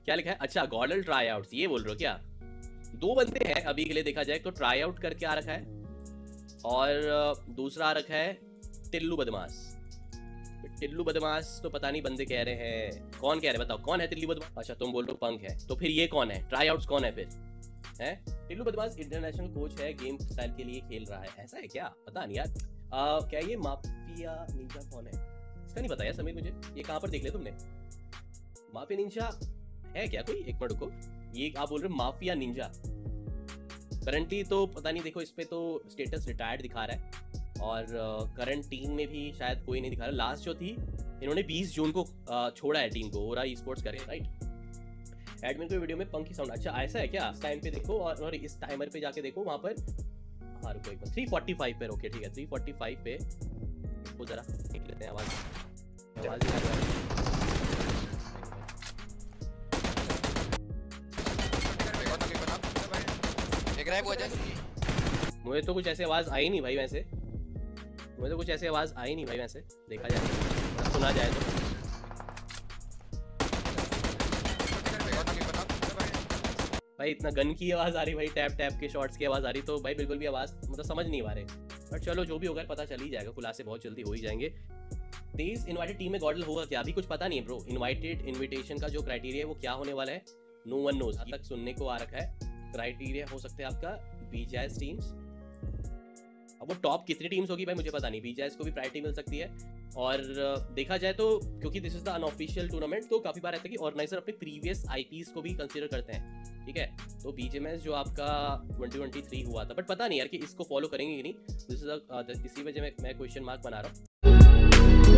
क्या लिखा है? अच्छा, गॉर्डल ट्राई आउट्स, ये बोल रहे हो क्या? 2 बंदे हैं अभी के लिए देखा जाए तो, ट्राई आउट करके आ रखा है और दूसरा आ रखा है टिल्लू बदमाश। टिल्लू बदमाश तो पता नहीं बंदे कह रहे हैं, कौन कह रहे हैं बताओ, कौन है टिल्लू बदमाश? अच्छा तुम बोल रहे हो पंख है, तो फिर ये कौन है? ट्राई आउट्स कौन है फिर? है टिल्लू बदमाश इंटरनेशनल कोच है, गेम स्टाइल के लिए खेल रहा है, ऐसा है क्या? पता नहीं यार। क्या ये माफिया निंजा कौन है? इसका नहीं पता यार समीर मुझे, ये कहाँ पर देख लिया तुमने? माफिया निंजा है क्या कोई? एक मिनट रुको, ये आप बोल रहे हो माफिया निंजा? करंटली तो पता नहीं, देखो इस पे तो स्टेटस रिटायर्ड दिखा रहा है और करंट टीम में भी शायद कोई नहीं दिखा रहा। लास्ट जो थी इन्होंने 20 जून को छोड़ा है टीम को, ओरा ई स्पोर्ट्स करे, राइट? एडमिन को वीडियो में पंखी साउंड, अच्छा ऐसा है क्या? इस टाइम पे देखो और इस टाइमर पे जाके देखो वहां पर। हाँ रुको एक बार, 345 पे, ओके ठीक है 345 पे वो जरा देख लेते हैं आवाज मुझे तो कुछ ऐसे आवाज आई नहीं भाई वैसे, मुझे तो कुछ ऐसे आवाज आई नहीं भाई वैसे, देखा जाए सुना जाए तो। भाई इतना गन की आवाज आ रही भाई, टैप टैप के शॉट्स की आवाज आ रही, तो भाई बिल्कुल भी आवाज मतलब समझ नहीं आ रहे। बट चलो जो भी होगा पता चल ही जाएगा, खुलासे बहुत जल्दी हो ही जाएंगे। तेज इनवाइटेड टीम में गॉर्डल होगा क्या? अभी कुछ पता नहीं है ब्रो। इनविटेशन का जो क्राइटेरिया है वो क्या होने वाला है, नो वन नोज। अभी तक सुनने को आ रखा है क्राइटेरिया हो सकते हैं आपका बीजैस टीम्स। अब वो टॉप कितनी टीम्स होगी भाई मुझे पता नहीं, बीजैस को भी प्रायोरिटी मिल सकती है। और देखा जाए तो क्योंकि this is the unofficial tournament, तो काफी बार रहता है कि ऑर्गेनाइजर अपने प्रीवियस आईपीएस को भी कंसीडर करते हैं, ठीक है? तो बीजेएमएस जो आपका 2023 हुआ था, बट पता नहीं यार कि इसको फॉलो करेंगे कि नहीं, दिस इज इसी वजह मैं क्वेश्चन मार्क बना रहा हूँ।